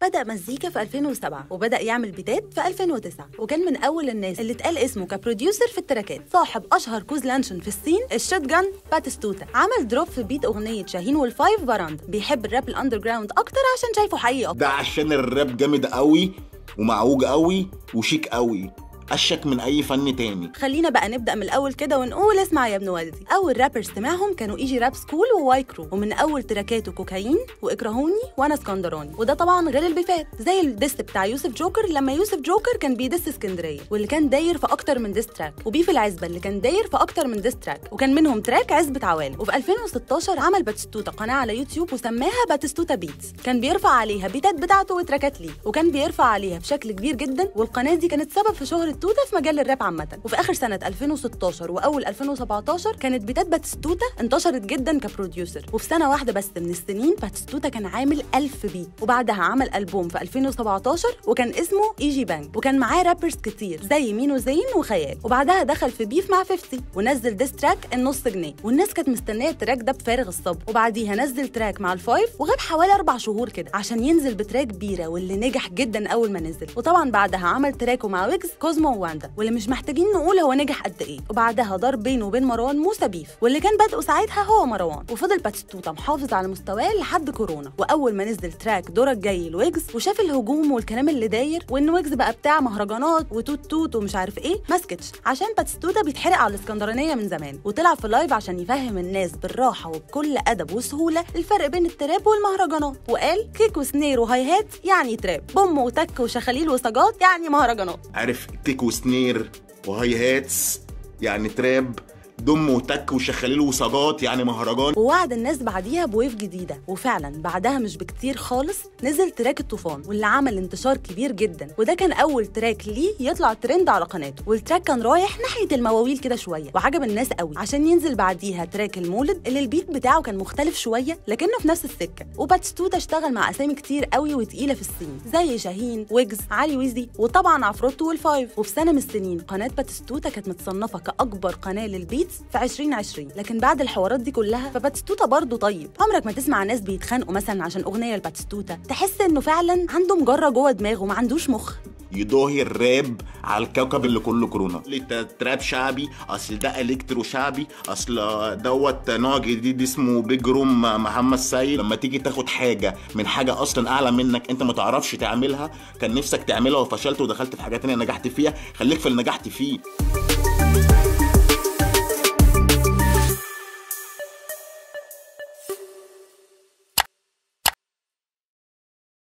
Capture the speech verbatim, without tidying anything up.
بدأ مزيكا في ألفين وسبعة وبدأ يعمل بيتات في ألفين وتسعة، وكان من أول الناس اللي اتقال اسمه كبروديوسر في التراكات. صاحب أشهر كوز لانشون في الصين الشوت جان باتيستوتا، عمل دروب في بيت أغنية شاهين والفايف فاراندا. بيحب الراب الأندر جراوند أكتر عشان شايفه حقيقي أكتر. ده عشان الراب جامد قوي ومعوج قوي وشيك قوي، أشك من أي فن تاني. خلينا بقى نبدأ من الأول كده ونقول اسمع يا ابن والدي. أول رابرز سمعهم كانوا ايجي راب سكول وواي كرو، ومن أول تراكاته كوكايين وإكرهوني وأنا اسكندراني، وده طبعا غير البيفات زي الديس بتاع يوسف جوكر لما يوسف جوكر كان بيدس اسكندرية، واللي كان داير في أكتر من ديس تراك، وبيف العزبة اللي كان داير في أكتر من ديس تراك، وكان منهم تراك عزبة عوالم. وفي ألفين وستاشر عمل باتيستوتا قناة على يوتيوب وسماها باتيستوتا بيتس، كان بيرفع عليها بيتات بتاعته وتراكات ليه، وكان بيرفع عليها بشكل كبير جدا، والقناة دي كانت سبب في شهرة توتا في مجال الراب عامة. وفي آخر سنة ألفين وستاشر وأول ألفين وسبعتاشر كانت بيتات باتيستوتا انتشرت جدا كبروديوسر، وفي سنة واحدة بس من السنين باتيستوتا كان عامل ألف بيت. وبعدها عمل ألبوم في ألفين وسبعتاشر وكان اسمه ايجي بانج، وكان معاه رابرز كتير زي مينو زين وخيال. وبعدها دخل في بيف مع خمسين ونزل ديس تراك النص جنيه، والناس كانت مستنية التراك ده بفارغ الصبر. وبعديها نزل تراك مع الفايف وغاب حوالي أربع شهور كده عشان ينزل بتراك بيرة، واللي نجح جدا أول ما نزل. وطبعا بعدها عمل تراكه مع ويجز كوزمو وواندا، واللي مش محتاجين نقول هو نجح قد ايه. وبعدها دار بينه وبين مروان موسى بيف، واللي كان بادئه ساعتها هو مروان، وفضل باتيستوتا محافظ على مستواه لحد كورونا. واول ما نزل تراك دورك جاي لويجز وشاف الهجوم والكلام اللي داير، وان ويجز بقى بتاع مهرجانات وتوت توت ومش عارف ايه، مسكتش عشان باتيستوتا بيتحرق على الاسكندرانيه من زمان، وطلع في لايف عشان يفهم الناس بالراحه وبكل ادب وسهوله الفرق بين التراب والمهرجانات، وقال كيك وسنير وهاي هات يعني تراب، بوم وتك وشخاليل وسجات يعني مهرجانات. عارف كيك وسنير وهاي هاتس يعني تراب، دم وتك وشخاليل وصاجات يعني مهرجان. ووعد الناس بعديها بويف جديده، وفعلا بعدها مش بكتير خالص نزل تراك الطوفان، واللي عمل انتشار كبير جدا، وده كان اول تراك ليه يطلع ترند على قناته. والتراك كان رايح ناحيه المواويل كده شويه وعجب الناس قوي، عشان ينزل بعديها تراك المولد اللي البيت بتاعه كان مختلف شويه لكنه في نفس السكه. وباتيستوتا اشتغل مع اسامي كتير قوي وتقيله في السين زي شاهين، ويجز، علي ويزي، وطبعا عفروتو والفايف. وفي سنه من السنين قناه باتيستوتا كانت متصنفه كاكبر قناه للبيت في عشرين عشرين، لكن بعد الحوارات دي كلها فباتيستوتا برضه طيب. عمرك ما تسمع ناس بيتخانقوا مثلا عشان اغنيه لباتيستوتا تحس انه فعلا عنده مجره جوه دماغه ما عندوش مخ. يضاهي الراب على الكوكب اللي كله كورونا. تراب شعبي، اصل ده الكترو شعبي، اصل دوت نوع جديد اسمه بيج روم محمد سيد. لما تيجي تاخد حاجه من حاجه اصلا اعلى منك انت ما تعرفش تعملها، كان نفسك تعملها وفشلت ودخلت في حاجه تانيه نجحت فيها، خليك في اللي نجحت فيه.